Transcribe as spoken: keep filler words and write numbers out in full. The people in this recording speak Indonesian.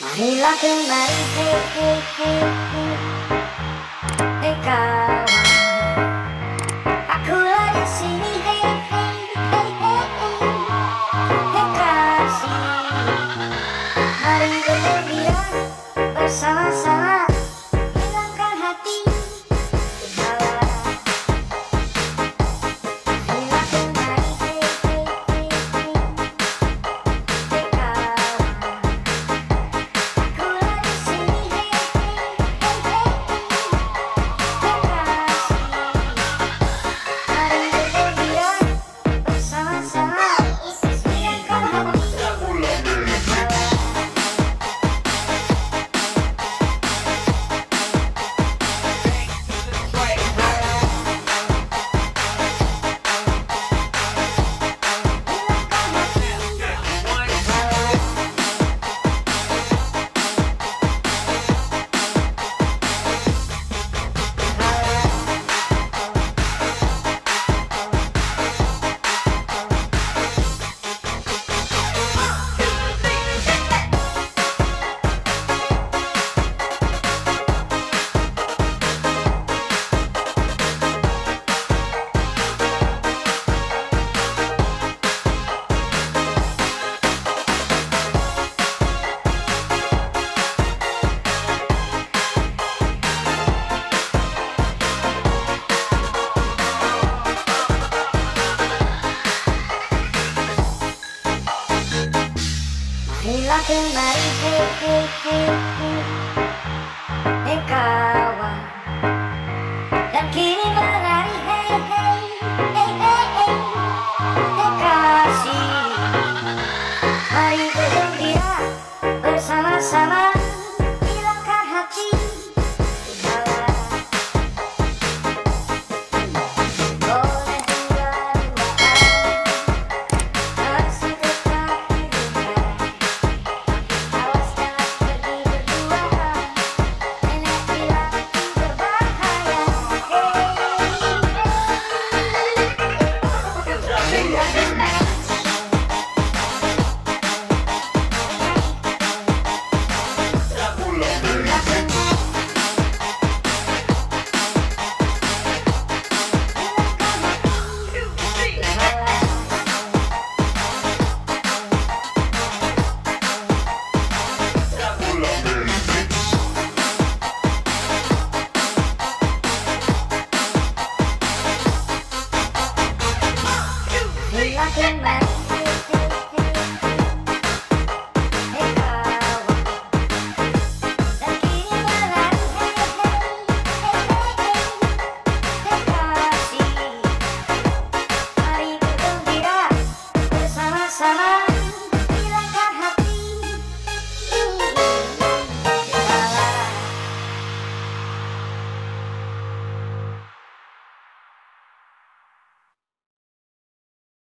Marilah kembali, hei, hei, hei, hei, hei kawan, akulah di sini, hei, hei, hei, hei, hei kasih. Mari bergembira bersama-sama, hilangkan hati gejala. Marilah kembali, hei, hei, hei, hei, hei kawan, akulah di sini, hei, hei, hei, hei, hei kasih. Mari bergembira bersama-sama, hilangkan hati gejala. Marilah kembali, hei, hei, hei, hei, hei kawan, dan kini